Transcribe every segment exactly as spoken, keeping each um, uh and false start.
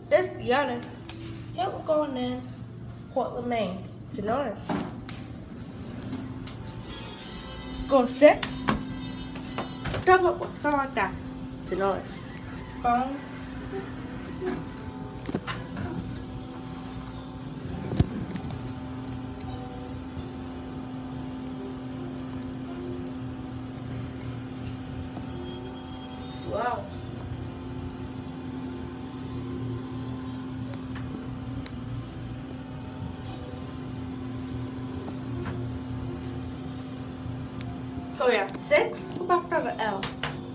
This the other. Here we're going in Portland, Maine. To notice. Go six. Double, something like that. To notice. Boom. Slow. Oh yeah, six. Go back down to L.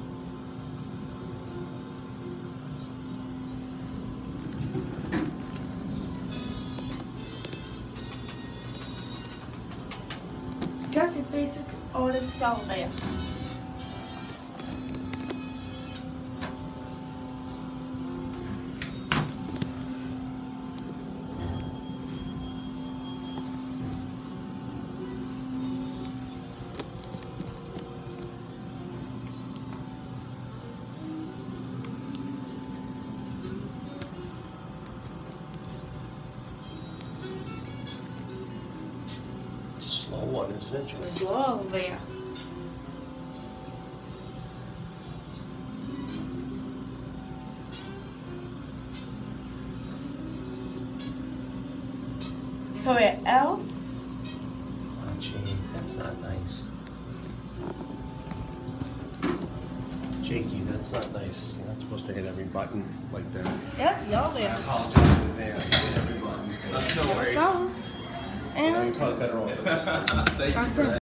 It's just a basic order cell there. Slow one, isn't it, George? Slow there. Oh yeah, L. Oh, gee, that's not nice. Jakey, that's not nice. You're not supposed to hit every button like that. That's the other I way. apologize in advance. Hit every button. No worries. Goes. You And probably better off. Thank you that's for it. that.